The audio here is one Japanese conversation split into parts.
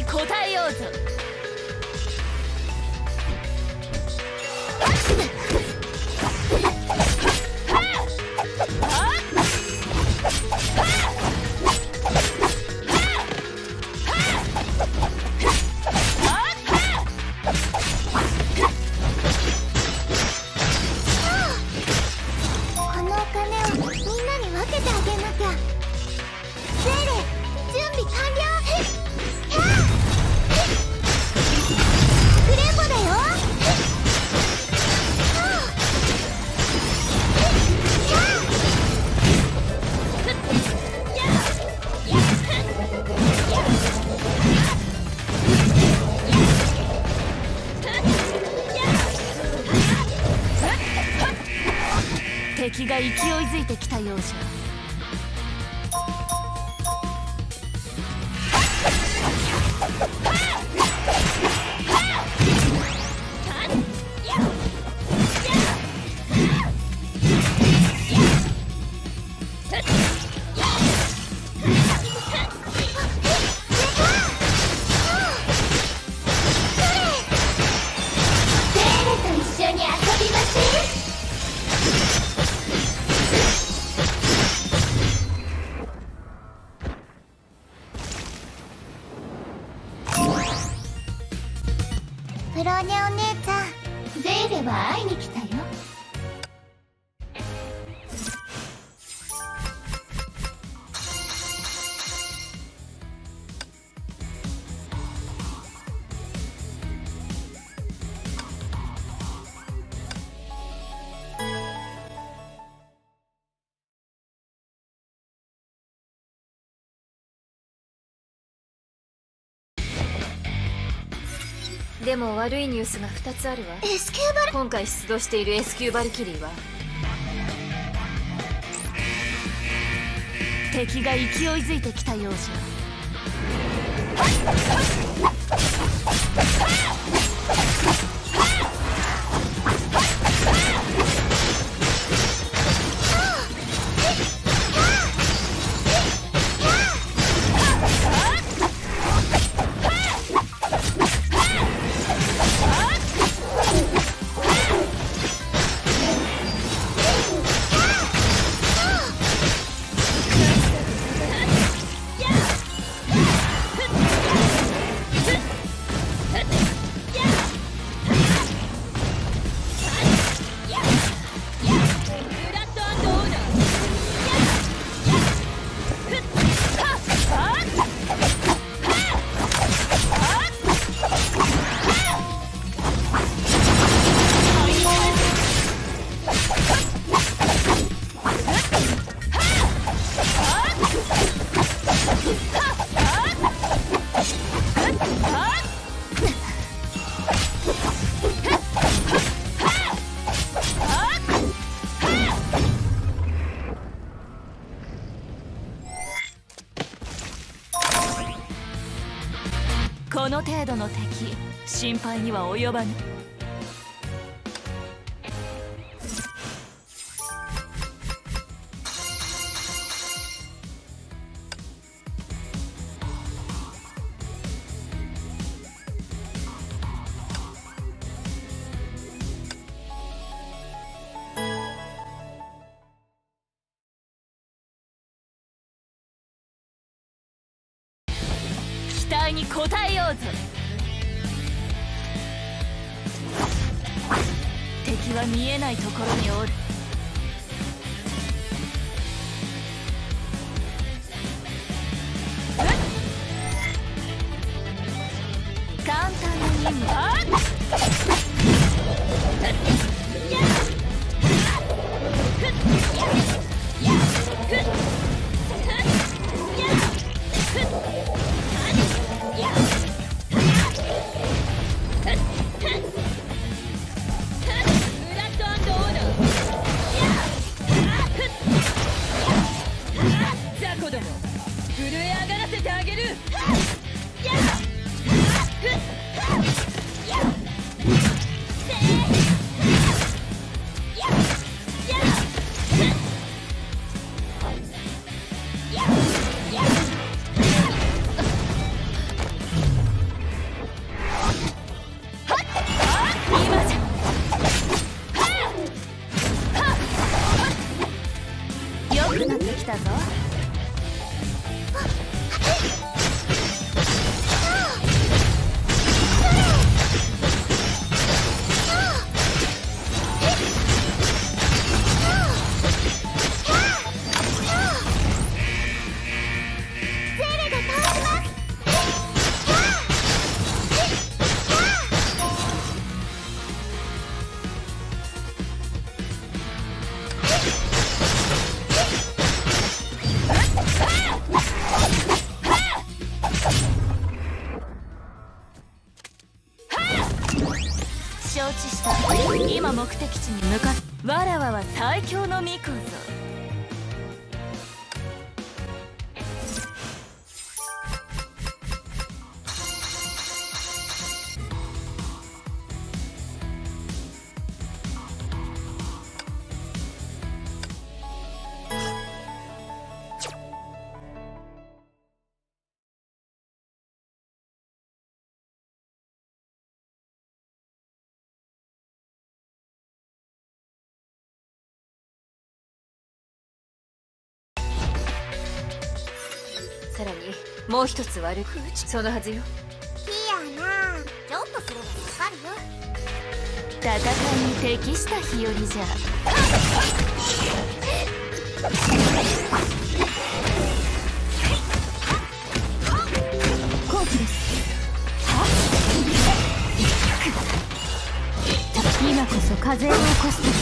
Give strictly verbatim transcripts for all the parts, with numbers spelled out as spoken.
答えようぞ。敵が勢いづいてきたようじゃ。 ブローニャお姉ちゃん、ゼーレは会いに来たよ。 でも悪いニュースがふたつあるわ。 エスキューバル今回出動しているエスキューバルキリーは敵が勢いづいてきたようじこの程度の敵、心配には及ばぬ。期待に応えようぞ。敵は見えないところにおる。簡単な任務は承知した。今目的地に向かっ。わらわは最強の巫女ぞ。さらにもう一つ悪くそのはずよ。 いやな、ちょっとすればわかるよ。 戦いに適した日和じゃ。好機です。は今こそ風を起こす時です。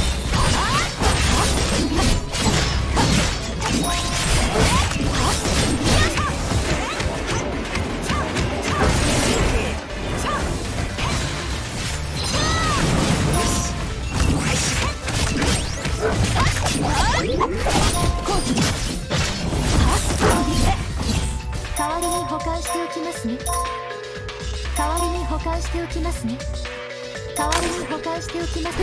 代わりに保管しておきますね。代わりに保管しておきますね。代わりに保管しておきます。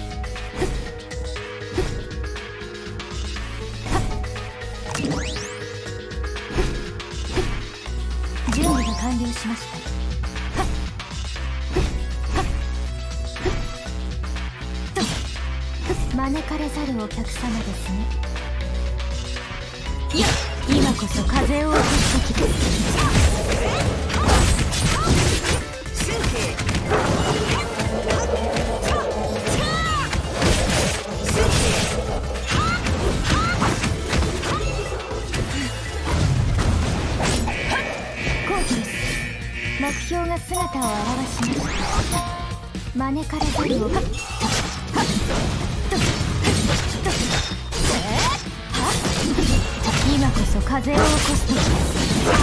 準備が完了しました。招かれざるお客様ですね。いや、今こそ風を起こす時です。好機です。目標が姿を現しました。招かれざるお客様。今こそ風を起こす時です。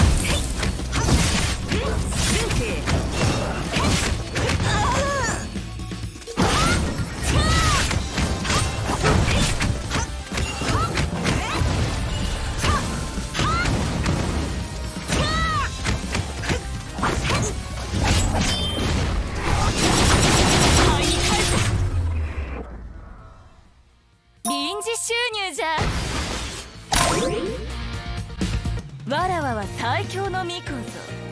臨時収入じゃ。わらわは最強の巫女ぞ。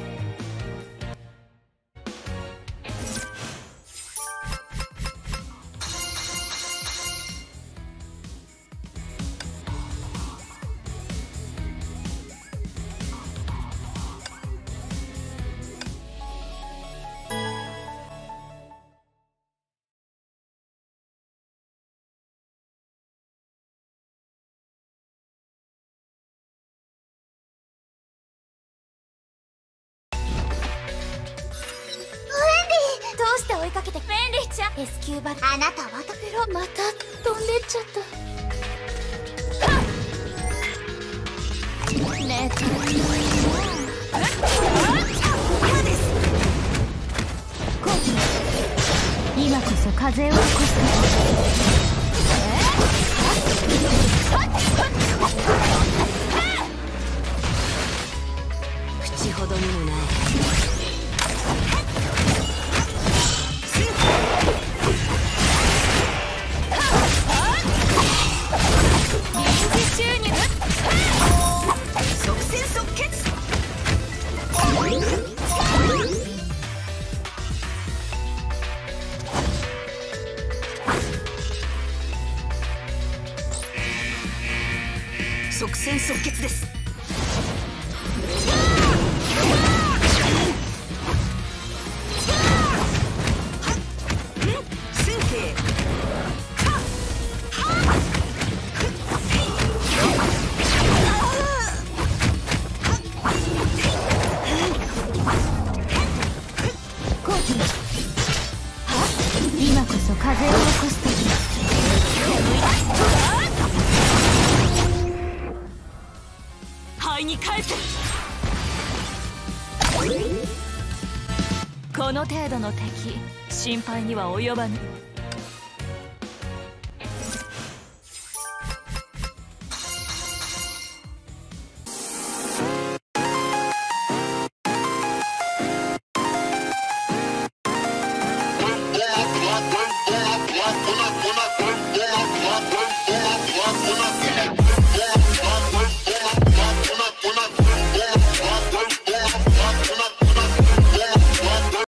どうして追いかけて。 フェンリーちゃん、 レスキューバル。あなたはとペロ。 また飛んでっちゃった。ねえ、今こそ風を起こす。口ほどにもない。即戦即決です。今こそ風を起こす時です。灰に返せ。 この程度の敵心配には及ばぬ。